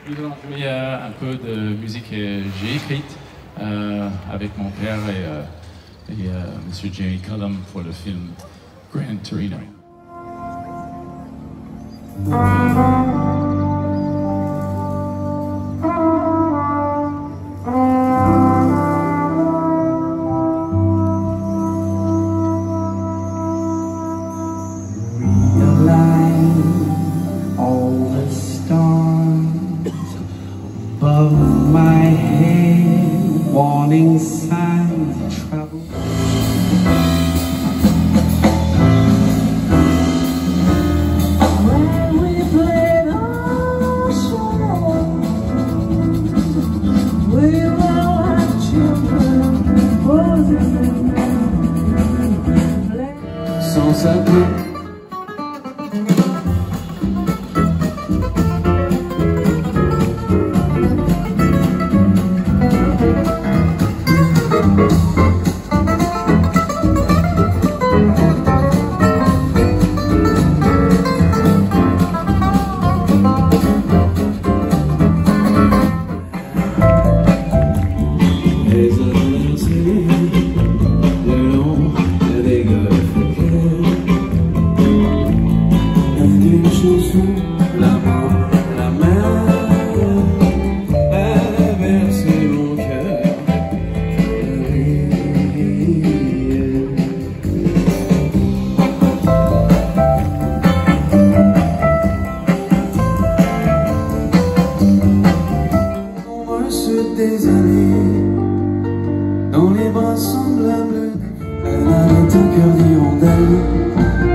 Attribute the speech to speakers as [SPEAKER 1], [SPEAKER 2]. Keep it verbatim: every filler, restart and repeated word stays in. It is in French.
[SPEAKER 1] Nous allons jouer euh, un peu de musique que j'ai écrite euh, avec mon père et, euh, et euh, Monsieur Jerry Cullum pour le film Gran Torino.
[SPEAKER 2] Above my head, warning signs of trouble. When we played ocean, we were like children, roses sans savoir. La main, la main, a versé mon cœur. On marche des années dans les bras semblables. Elle a un cœur d'hirondelle.